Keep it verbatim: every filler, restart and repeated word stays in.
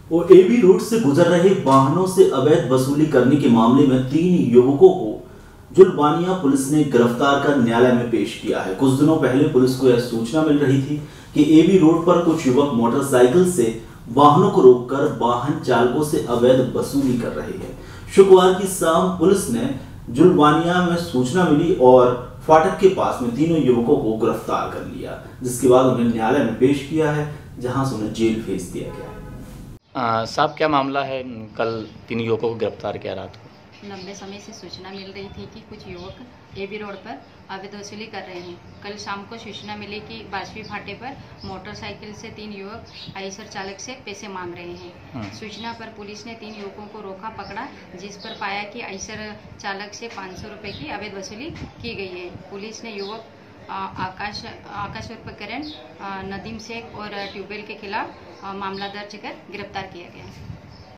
और AB road से गुजर रहे वाहनों से अवैध वसूली करने के मामले में तीन युवकों को जुलवानिया पुलिस ने गिरफ्तार कर न्यायालय में पेश किया है। कुछ दिनों पहले पुलिस को यह सूचना मिल रही थी कि एबी रोड पर कुछ युवक मोटरसाइकिल से वाहनों को रोककर वाहन चालकों से अवैध वसूली कर रहे हैं। शुक्रवार की शाम पुलिस ने जुलवानिया में सूचना मिली और फाटक के पास में तीनों युवकों को गिरफ्तार कर लिया, जिसके बाद उन्हें न्यायालय में पेश किया है, जहां से उन्हें जेल भेज दिया गया है। साहब, क्या मामला है? कल तीन युवकों को गिरफ्तार किया रात को। लंबे समय से सूचना मिल रही थी कि कुछ युवक एबी रोड पर अवैध वसूली कर रहे हैं। कल शाम को सूचना मिली कि बाजपी फाटे पर मोटरसाइकिल से तीन युवक आइसर चालक से पैसे मांग रहे हैं। सूचना पर पुलिस ने तीन युवकों को रोका पकड़ा, जिस पर पाया कि आइसर चालक से पाँच सौ रुपये की अवैध वसूली की गई है। पुलिस ने युवक आकाश आकाश उर्फ करण, नदीम शेख और ट्यूबवेल के खिलाफ मामला दर्ज कर गिरफ्तार किया गया।